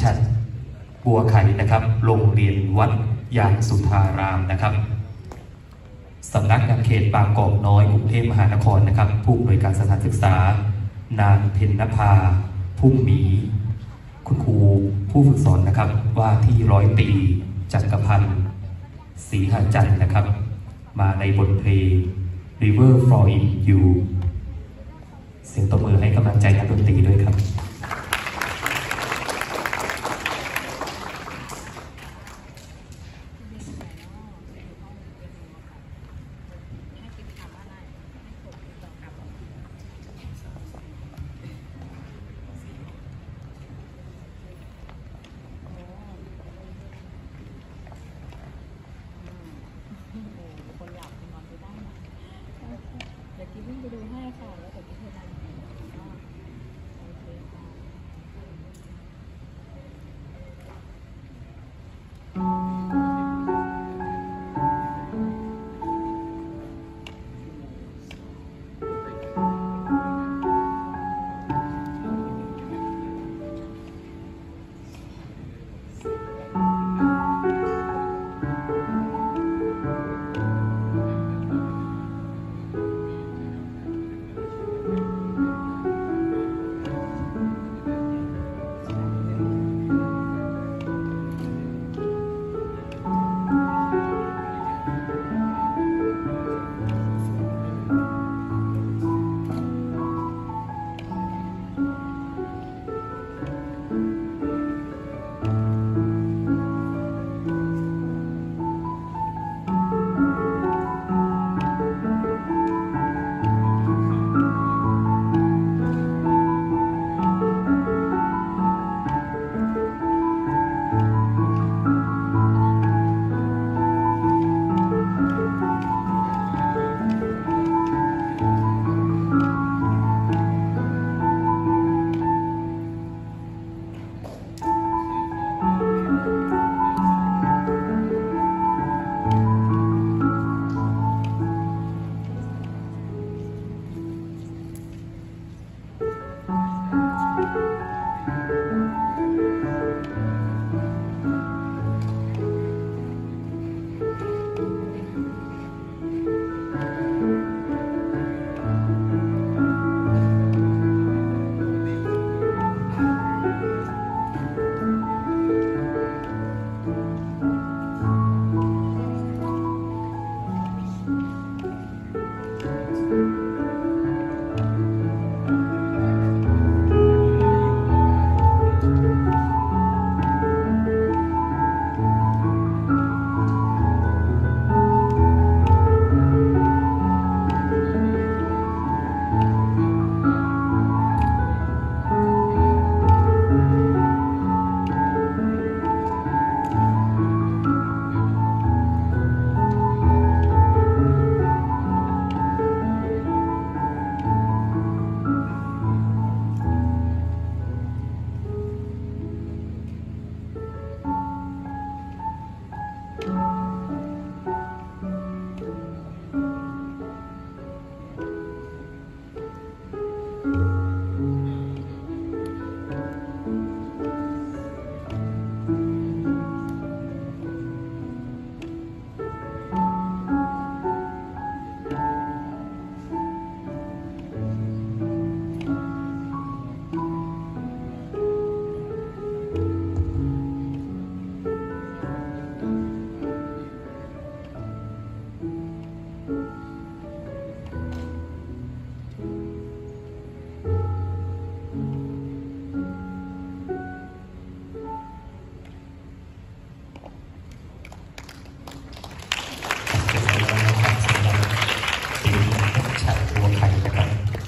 ฉัตรบัวไข่นะครับโรงเรียนวัดยางสุธารามนะครับสำนักงานเขตบางกอกน้อยกรุงเทพมหานครนะครับผู้อำนวยการสถานศึกษานางเพ็ญนภาพุ่มหมีคุณครูผู้ฝึกสอนนะครับว่าที่100 ปีจักรพันธ์ศรีหาจันทร์นะครับมาในบทเพลง River Flowing You เสียงตบมือให้กำลังใจนักดนตรีด้วยครับ